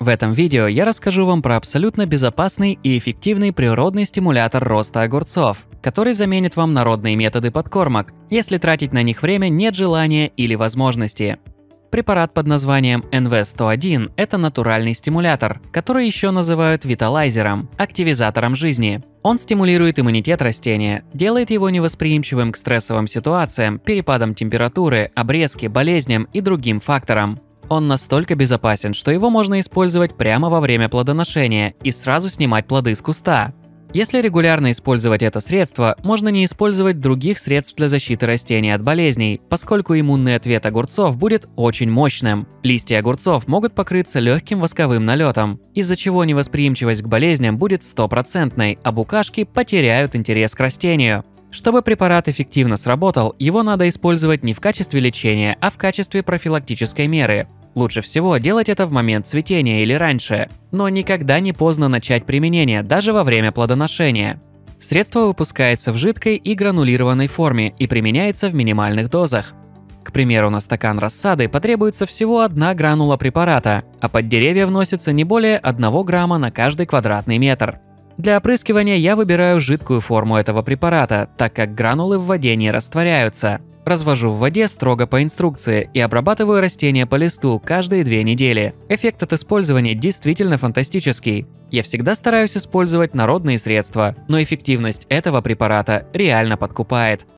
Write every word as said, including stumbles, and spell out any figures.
В этом видео я расскажу вам про абсолютно безопасный и эффективный природный стимулятор роста огурцов, который заменит вам народные методы подкормок, если тратить на них время нет желания или возможности. Препарат под названием эн вэ сто один – это натуральный стимулятор, который еще называют виталайзером, активизатором жизни. Он стимулирует иммунитет растения, делает его невосприимчивым к стрессовым ситуациям, перепадам температуры, обрезке, болезням и другим факторам. Он настолько безопасен, что его можно использовать прямо во время плодоношения и сразу снимать плоды с куста. Если регулярно использовать это средство, можно не использовать других средств для защиты растений от болезней, поскольку иммунный ответ огурцов будет очень мощным. Листья огурцов могут покрыться легким восковым налетом, из-за чего невосприимчивость к болезням будет стопроцентной, а букашки потеряют интерес к растению. Чтобы препарат эффективно сработал, его надо использовать не в качестве лечения, а в качестве профилактической меры. Лучше всего делать это в момент цветения или раньше, но никогда не поздно начать применение, даже во время плодоношения. Средство выпускается в жидкой и гранулированной форме и применяется в минимальных дозах. К примеру, на стакан рассады потребуется всего одна гранула препарата, а под деревья вносится не более одного грамма на каждый квадратный метр. Для опрыскивания я выбираю жидкую форму этого препарата, так как гранулы в воде не растворяются. Развожу в воде строго по инструкции и обрабатываю растения по листу каждые две недели. Эффект от использования действительно фантастический. Я всегда стараюсь использовать народные средства, но эффективность этого препарата реально подкупает.